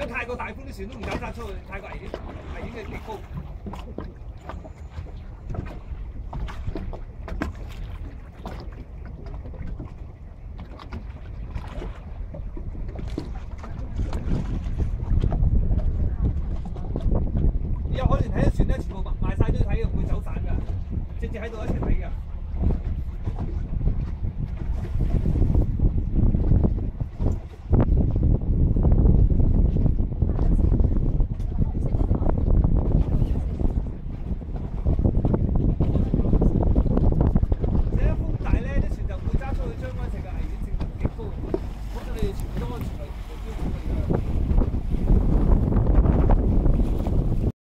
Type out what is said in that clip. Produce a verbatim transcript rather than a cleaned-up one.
果太過大風啲船都唔敢曬出去，太過危險，危險嘅極高。有可能睇啲船咧，全部賣晒都睇，唔會走散㗎，直接喺度一齊睇㗎。